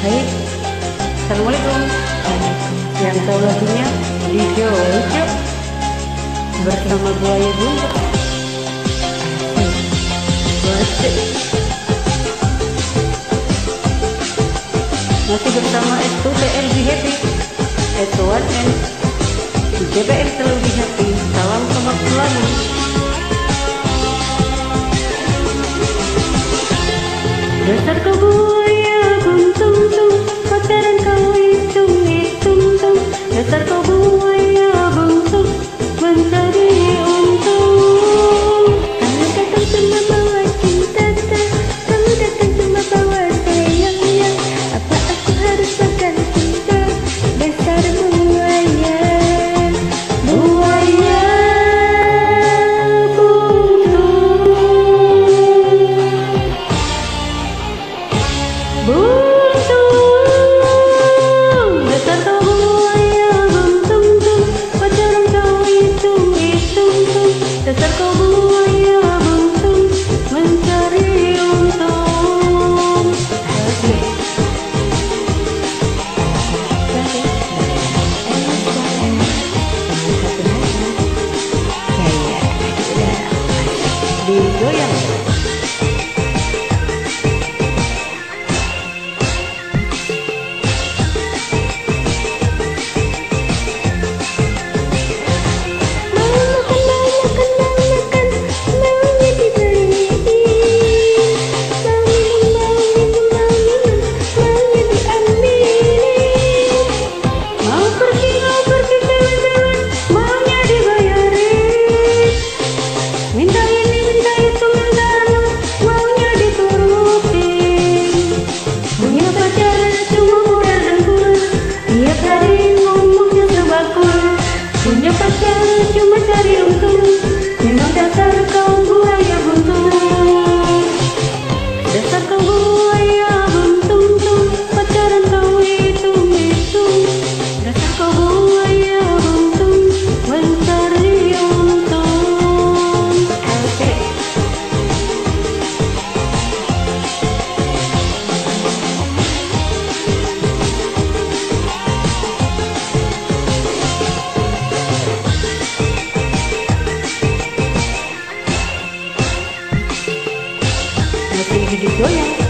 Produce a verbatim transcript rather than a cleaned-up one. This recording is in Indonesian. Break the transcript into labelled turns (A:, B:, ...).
A: Baik, Assalamualaikum. Yang tahu lagunya video lucu bersama buaya buntut. Asik. Masih bersama S two P L B Happy, S one N J P L selalu di hati. Salam sobat selalu. Dasar kau buaya buntung tung, pacaran kau hitung hitung tung. Dasar kau buaya buntung, mencari untung. Kamu datang cuma bawa cinta tak, kamu datang cuma bawa sayang yang. Apa aku harus makan cinta? Dasar buaya, buaya buntung. Buntung, dasar kau buaya buntung tung, pacaran kau hitung hitung tung. Dasar kau buaya buntung, mencari untung. Asik. Digoyang. Punya pacar cuma cari untung, memang dasar kau buaya buntung. Dasar kau buaya buntung tung, pacaran kau hitung hitung. Dasar kau buaya buntung, mencari untung. Asik. Masih hidup goyang.